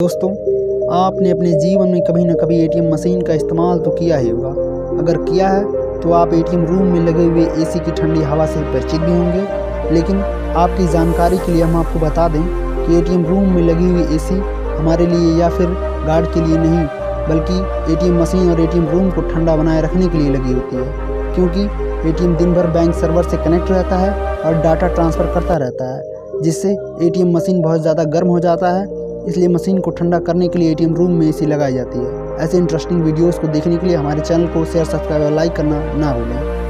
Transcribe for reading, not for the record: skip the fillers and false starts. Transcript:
दोस्तों, आपने अपने जीवन में कभी न कभी एटीएम मशीन का इस्तेमाल तो किया ही होगा। अगर किया है तो आप एटीएम रूम में लगे हुए एसी की ठंडी हवा से परिचित भी होंगे। लेकिन आपकी जानकारी के लिए हम आपको बता दें कि एटीएम रूम में लगी हुई एसी हमारे लिए या फिर गार्ड के लिए नहीं, बल्कि एटीएम मशीन और एटीएम रूम को ठंडा बनाए रखने के लिए लगी होती है। क्योंकि एटीएम दिन भर बैंक सर्वर से कनेक्ट रहता है और डाटा ट्रांसफ़र करता रहता है, जिससे एटीएम मशीन बहुत ज़्यादा गर्म हो जाता है। इसलिए मशीन को ठंडा करने के लिए एटीएम रूम में एसी लगाई जाती है। ऐसे इंटरेस्टिंग वीडियोस को देखने के लिए हमारे चैनल को शेयर, सब्सक्राइब और लाइक करना ना भूलें।